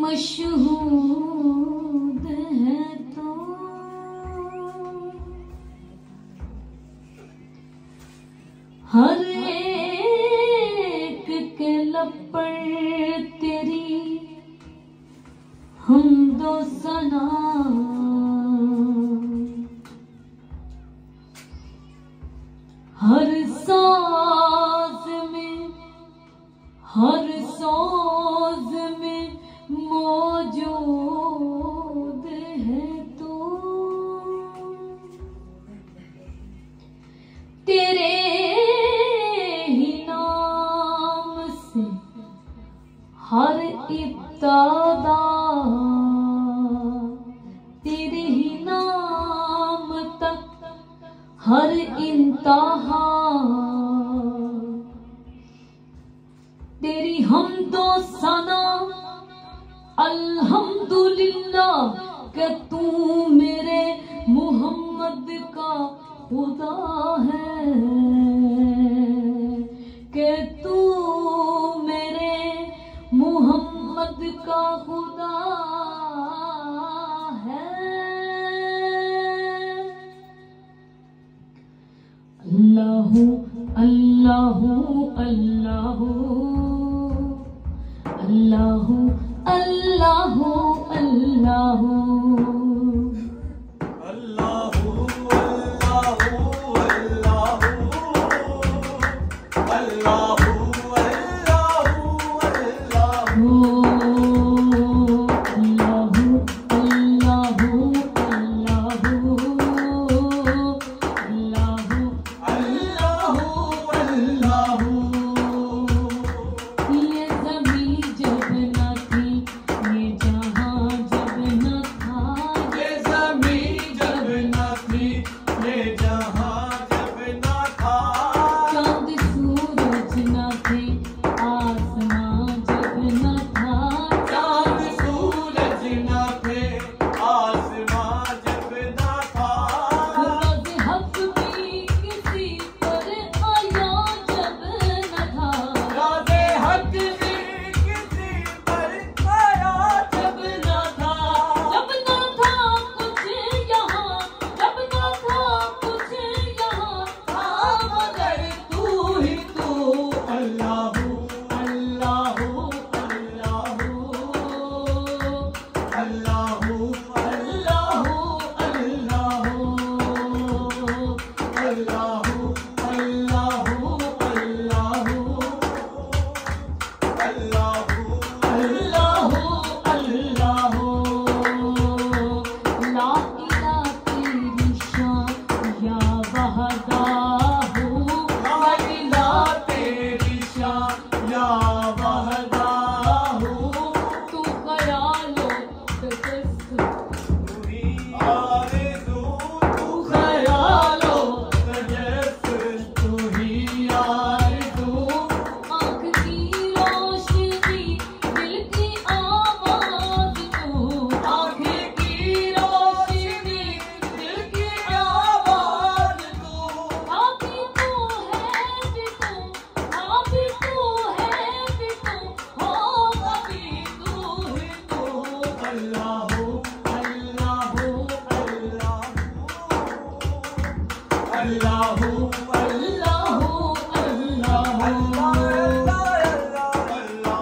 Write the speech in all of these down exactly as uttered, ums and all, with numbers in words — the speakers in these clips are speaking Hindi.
मशहूद है तो हर एक के लब पर तेरी हमदो सना, हर साज में हर साज में मौजूद है तो तेरे ही नाम से हर इब्तिदा, तेरे ही नाम तक हर इंतहा, तेरी हमदो सना अल्हम्दुलिल्लाह कि तू मेरे मोहम्मद का खुदा है, कि तू मेरे मोहम्मद का खुदा है। अल्लाहु अल्लाहु अल्लाहु अल्लाहु अल्लाहु अल्लाहु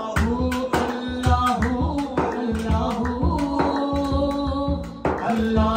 Allah